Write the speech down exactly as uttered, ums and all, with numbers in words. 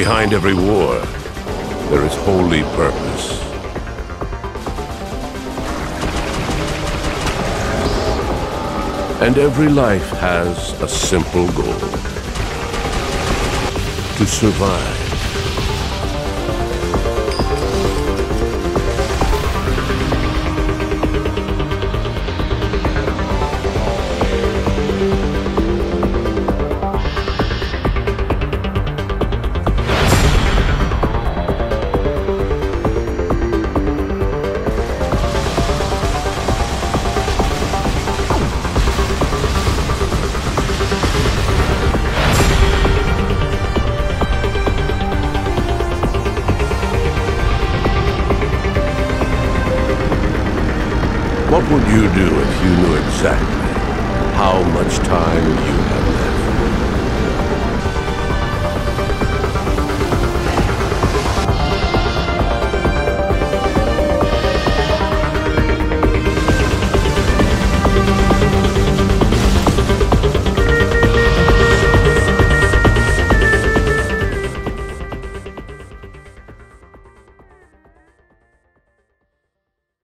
Behind every war, there is holy purpose. And every life has a simple goal: to survive. What would you do if you knew exactly how much time you